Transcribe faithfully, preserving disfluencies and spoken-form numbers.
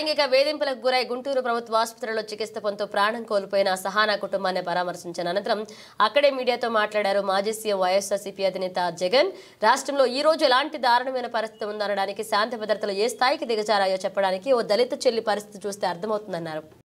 లైంగిక వేధింపులకు గురై గుంటూరు ప్రభుత్వ ఆసుపత్రిలో చికిత్స పొందుతూ ప్రాణం కోల్పోయిన సహానా కుటుంబాన్ని పరామర్శించిన అనంతరం అక్కడే మీడియాతో మాట్లాడారు మాజీ సీఎం వైఎస్ఆర్సీపీ అధినేత జగన్. రాష్ట్రంలో ఈ రోజు ఎలాంటి దారుణమైన పరిస్థితి ఉందనడానికి, శాంతి భద్రతలు ఏ స్థాయికి దిగజారాయో చెప్పడానికి ఓ దళిత చెల్లి పరిస్థితి చూస్తే అర్థమవుతుందన్నారు.